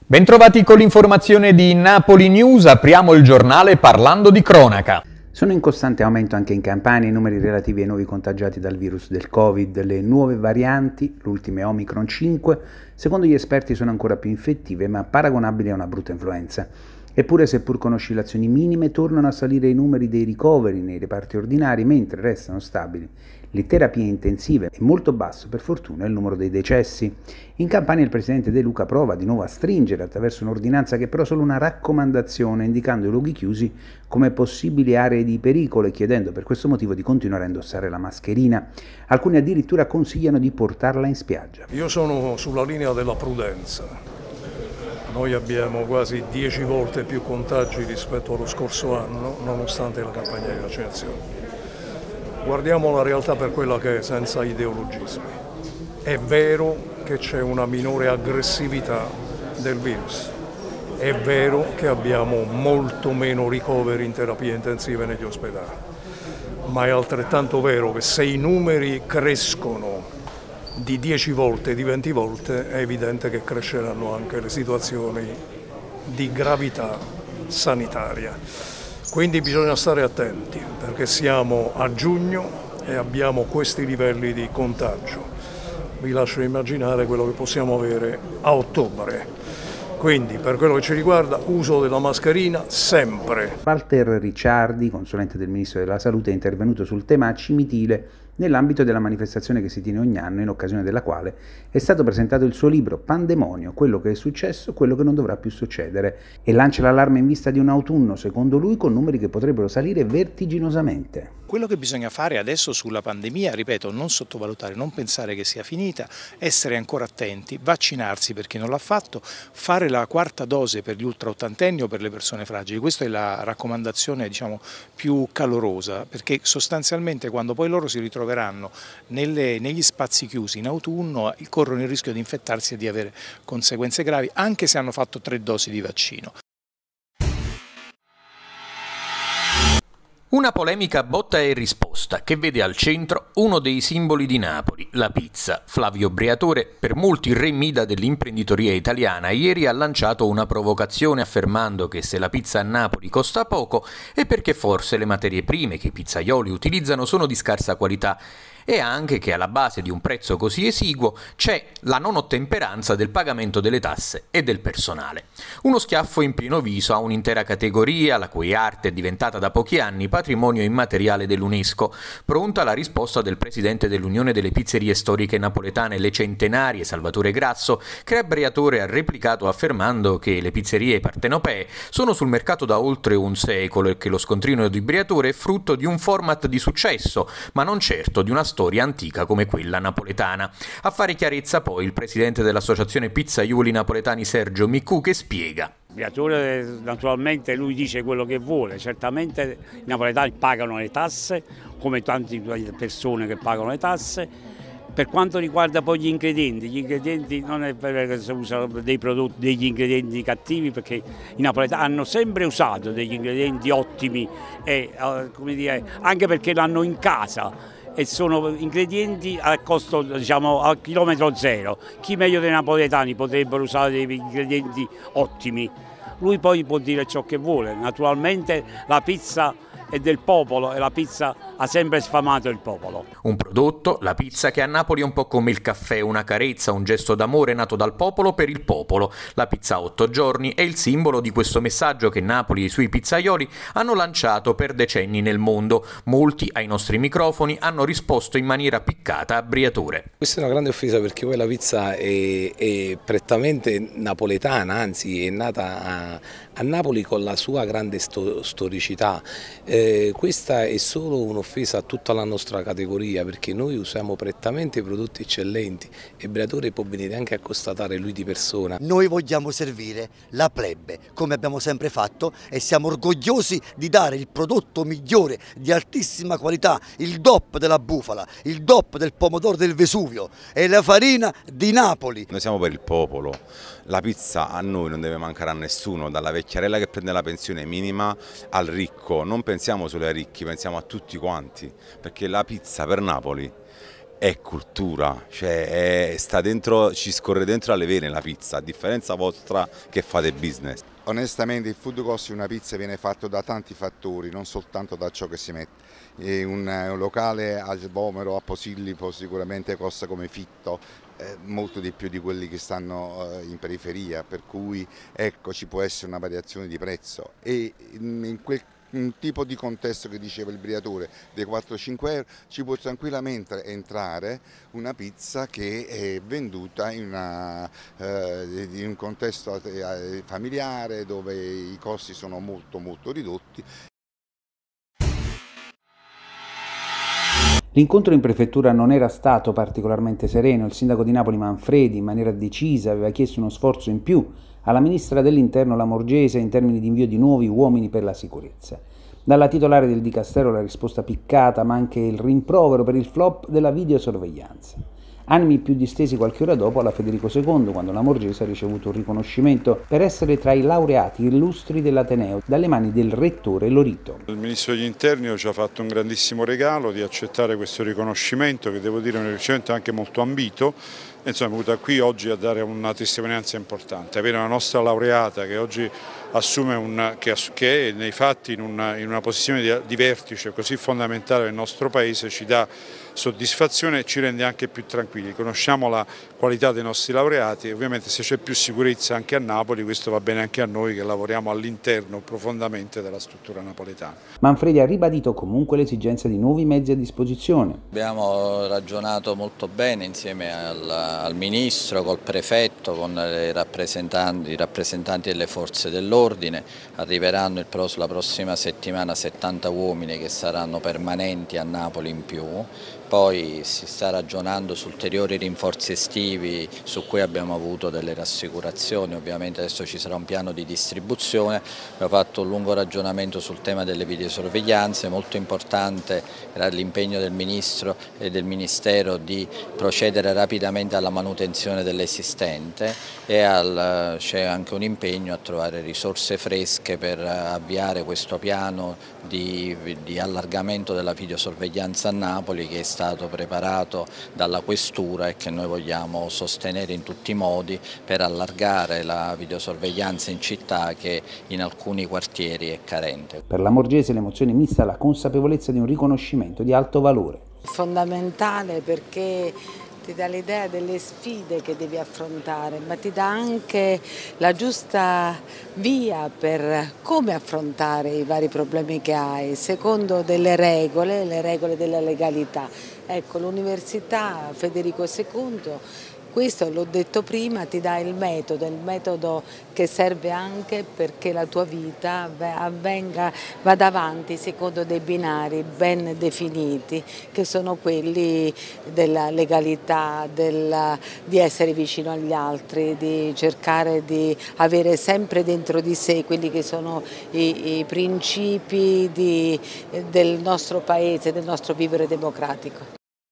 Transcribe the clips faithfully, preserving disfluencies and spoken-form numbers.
Bentrovati con l'informazione di Napoli News, apriamo il giornale parlando di cronaca. Sono in costante aumento anche in Campania i numeri relativi ai nuovi contagiati dal virus del Covid. Le nuove varianti, l'ultima è Omicron cinque, secondo gli esperti sono ancora più infettive ma paragonabili a una brutta influenza. Eppure, seppur con oscillazioni minime, tornano a salire i numeri dei ricoveri nei reparti ordinari, mentre restano stabili le terapie intensive e molto basso, per fortuna, il numero dei decessi. In Campania il presidente De Luca prova di nuovo a stringere attraverso un'ordinanza che è però solo una raccomandazione, indicando i luoghi chiusi come possibili aree di pericolo e chiedendo per questo motivo di continuare a indossare la mascherina. Alcuni addirittura consigliano di portarla in spiaggia. Io sono sulla linea della prudenza. Noi abbiamo quasi dieci volte più contagi rispetto allo scorso anno, nonostante la campagna di vaccinazione. Guardiamo la realtà per quella che è, senza ideologismi. È vero che c'è una minore aggressività del virus, è vero che abbiamo molto meno ricoveri in terapie intensive negli ospedali, ma è altrettanto vero che se i numeri crescono di dieci volte, di venti volte, è evidente che cresceranno anche le situazioni di gravità sanitaria. Quindi bisogna stare attenti, perché siamo a giugno e abbiamo questi livelli di contagio. Vi lascio immaginare quello che possiamo avere a ottobre. Quindi, per quello che ci riguarda, uso della mascherina sempre. Walter Ricciardi, consulente del Ministro della Salute, è intervenuto sul tema cimitile nell'ambito della manifestazione che si tiene ogni anno, in occasione della quale è stato presentato il suo libro Pandemonio, quello che è successo, quello che non dovrà più succedere, e lancia l'allarme in vista di un autunno, secondo lui, con numeri che potrebbero salire vertiginosamente. Quello che bisogna fare adesso sulla pandemia, ripeto, non sottovalutare, non pensare che sia finita, essere ancora attenti, vaccinarsi per chi non l'ha fatto, fare la quarta dose per gli ultraottantenni o per le persone fragili. Questa è la raccomandazione, diciamo, più calorosa, perché sostanzialmente quando poi loro si ritroveranno nelle, negli spazi chiusi in autunno corrono il rischio di infettarsi e di avere conseguenze gravi, anche se hanno fatto tre dosi di vaccino. Una polemica botta e risposta che vede al centro uno dei simboli di Napoli, la pizza. Flavio Briatore, per molti re Mida dell'imprenditoria italiana, ieri ha lanciato una provocazione affermando che se la pizza a Napoli costa poco è perché forse le materie prime che i pizzaioli utilizzano sono di scarsa qualità e anche che alla base di un prezzo così esiguo c'è la non ottemperanza del pagamento delle tasse e del personale. Uno schiaffo in pieno viso a un'intera categoria, la cui arte è diventata da pochi anni patrimonio immateriale dell'UNESCO. Pronta la risposta del presidente dell'Unione delle Pizzerie Storiche Napoletane, le Centenarie, Salvatore Grasso, che a Briatore ha replicato affermando che le pizzerie partenopee sono sul mercato da oltre un secolo e che lo scontrino di Briatore è frutto di un format di successo, ma non certo di una storia storia antica come quella napoletana. A fare chiarezza poi il presidente dell'associazione Pizzaioli Napoletani Sergio Miccu, che spiega. Briatore naturalmente lui dice quello che vuole, certamente i napoletani pagano le tasse come tante persone che pagano le tasse. Per quanto riguarda poi gli ingredienti, gli ingredienti non è vero che si usano dei prodotti, degli ingredienti cattivi, perché i napoletani hanno sempre usato degli ingredienti ottimi, e, come dire, anche perché l'hanno in casa. E sono ingredienti a costo, diciamo, a chilometro zero. Chi meglio dei napoletani potrebbero usare dei ingredienti ottimi? Lui poi può dire ciò che vuole. Naturalmente la pizza è del popolo e la pizza ha sempre sfamato il popolo. Un prodotto, la pizza, che a Napoli è un po' come il caffè, una carezza, un gesto d'amore nato dal popolo per il popolo. La pizza a otto giorni è il simbolo di questo messaggio che Napoli e i suoi pizzaioli hanno lanciato per decenni nel mondo. Molti ai nostri microfoni hanno risposto in maniera piccata a Briatore. Questa è una grande offesa, perché poi la pizza è, è prettamente napoletana, anzi è nata a, a Napoli con la sua grande sto, storicità. Eh, questa è solo un'offesa a tutta la nostra categoria, perché noi usiamo prettamente prodotti eccellenti e Briatore può venire anche a constatare lui di persona. Noi vogliamo servire la plebe come abbiamo sempre fatto e siamo orgogliosi di dare il prodotto migliore di altissima qualità, il D O P della bufala, il D O P del pomodoro del Vesuvio e la farina di Napoli. Noi siamo per il popolo, la pizza a noi non deve mancare a nessuno, dalla vecchiarella che prende la pensione minima al ricco. Non pensiamo solo ai ricchi, pensiamo a tutti quanti, perché la pizza per Napoli è cultura, cioè è, sta dentro, ci scorre dentro alle vene la pizza, a differenza vostra che fate business. Onestamente il food cost di una pizza viene fatto da tanti fattori, non soltanto da ciò che si mette. E un, un locale a Vomero, a Posillipo sicuramente costa come Fitto, eh, molto di più di quelli che stanno eh, in periferia, per cui ecco ci può essere una variazione di prezzo e in, in quel un tipo di contesto che diceva il Briatore dei quattro cinque euro ci può tranquillamente entrare una pizza che è venduta in, una, eh, in un contesto familiare dove i costi sono molto molto ridotti. L'incontro in prefettura non era stato particolarmente sereno. Il sindaco di Napoli Manfredi in maniera decisa aveva chiesto uno sforzo in più alla ministra dell'Interno Lamorgese in termini di invio di nuovi uomini per la sicurezza. Dalla titolare del Dicastero la risposta piccata, ma anche il rimprovero per il flop della videosorveglianza. Animi più distesi qualche ora dopo alla Federico secondo, quando Lamorgese ha ricevuto un riconoscimento per essere tra i laureati illustri dell'Ateneo dalle mani del rettore Lorito. Il Ministro degli Interni ci ha fatto un grandissimo regalo di accettare questo riconoscimento, che devo dire è un riconoscimento anche molto ambito. Insomma, è venuta qui oggi a dare una testimonianza importante, avere una nostra laureata che oggi assume un, che, che è nei fatti in una, in una posizione di, di vertice così fondamentale del nostro Paese ci dà soddisfazione e ci rende anche più tranquilli. Conosciamo la qualità dei nostri laureati e ovviamente se c'è più sicurezza anche a Napoli questo va bene anche a noi che lavoriamo all'interno profondamente della struttura napoletana. Manfredi ha ribadito comunque l'esigenza di nuovi mezzi a disposizione. Abbiamo ragionato molto bene insieme al, al Ministro, col Prefetto, con i rappresentanti, i rappresentanti delle forze dell'ordine. Arriveranno il, la prossima settimana settanta uomini che saranno permanenti a Napoli in più. Poi si sta ragionando su ulteriori rinforzi estivi su cui abbiamo avuto delle rassicurazioni, ovviamente adesso ci sarà un piano di distribuzione, abbiamo fatto un lungo ragionamento sul tema delle videosorveglianze, molto importante era l'impegno del Ministro e del Ministero di procedere rapidamente alla manutenzione dell'esistente e c'è anche un impegno a trovare risorse fresche per avviare questo piano di, di allargamento della videosorveglianza a Napoli che è stato preparato dalla Questura e che noi vogliamo sostenere in tutti i modi per allargare la videosorveglianza in città che in alcuni quartieri è carente. Per Lamorgese l'emozione mista alla consapevolezza di un riconoscimento di alto valore. Fondamentale perché ti dà l'idea delle sfide che devi affrontare, ma ti dà anche la giusta via per come affrontare i vari problemi che hai, secondo delle regole, le regole della legalità. Ecco, l'Università Federico secondo, questo l'ho detto prima, ti dà il metodo, il metodo che serve anche perché la tua vita avvenga, vada avanti secondo dei binari ben definiti, che sono quelli della legalità, della, di essere vicino agli altri, di cercare di avere sempre dentro di sé quelli che sono i, i principi di, del nostro paese, del nostro vivere democratico.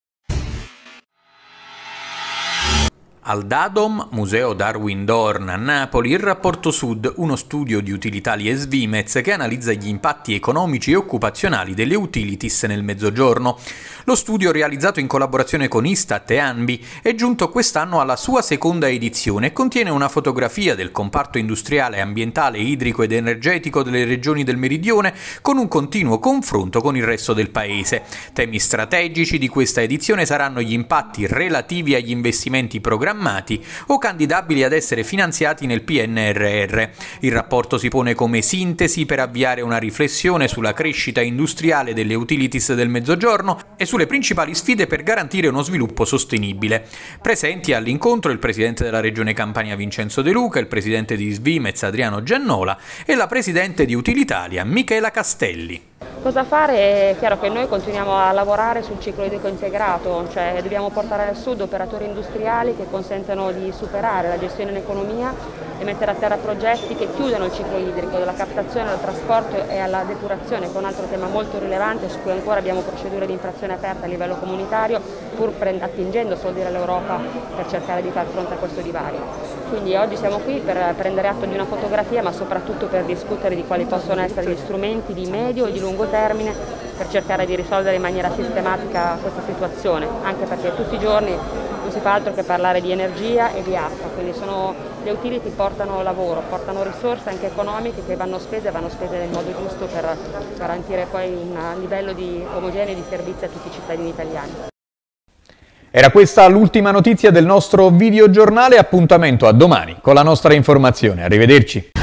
Al Dadom, Museo Darwin Dorn a Napoli, il Rapporto Sud, uno studio di Utilitalia e Svimez che analizza gli impatti economici e occupazionali delle utilities nel Mezzogiorno. Lo studio, realizzato in collaborazione con Istat e Anbi, è giunto quest'anno alla sua seconda edizione e contiene una fotografia del comparto industriale, ambientale, idrico ed energetico delle regioni del Meridione con un continuo confronto con il resto del paese. Temi strategici di questa edizione saranno gli impatti relativi agli investimenti programmati o candidabili ad essere finanziati nel P N R R. Il rapporto si pone come sintesi per avviare una riflessione sulla crescita industriale delle utilities del Mezzogiorno e sulle principali sfide per garantire uno sviluppo sostenibile. Presenti all'incontro il presidente della Regione Campania Vincenzo De Luca, il presidente di Svimez Adriano Giannola e la presidente di Utilitalia Michela Castelli. Cosa fare? È chiaro che noi continuiamo a lavorare sul ciclo idrico integrato, cioè dobbiamo portare al sud operatori industriali che consentano di superare la gestione in economia e mettere a terra progetti che chiudano il ciclo idrico, dalla captazione al trasporto e alla depurazione, che è un altro tema molto rilevante su cui ancora abbiamo procedure di infrazione aperte a livello comunitario, pur attingendo soldi dall'Europa per cercare di far fronte a questo divario. Quindi oggi siamo qui per prendere atto di una fotografia, ma soprattutto per discutere di quali possono essere gli strumenti di medio e di lungo termine per cercare di risolvere in maniera sistematica questa situazione, anche perché tutti i giorni non si fa altro che parlare di energia e di acqua, quindi sono, le utility portano lavoro, portano risorse anche economiche che vanno spese e vanno spese nel modo giusto per garantire poi un livello di omogeneo di servizi a tutti i cittadini italiani. Era questa l'ultima notizia del nostro videogiornale, appuntamento a domani con la nostra informazione. Arrivederci.